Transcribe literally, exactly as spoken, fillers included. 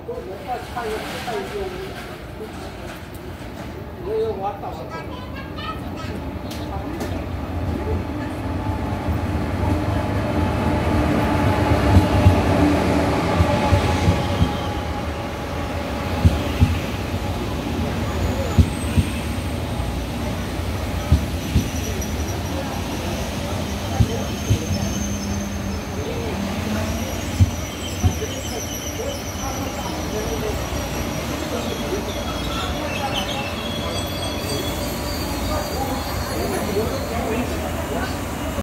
我我把菜又菜又，我又挖到了。